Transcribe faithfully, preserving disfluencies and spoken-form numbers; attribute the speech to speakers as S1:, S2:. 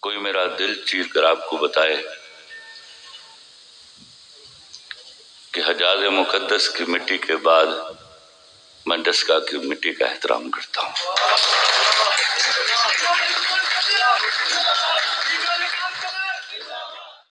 S1: कोई मेरा दिल चीर कर आपको बताए कि हजाज मुकद्दस की मिट्टी के बाद मैं डस्का की मिट्टी का एहतराम करता हूं।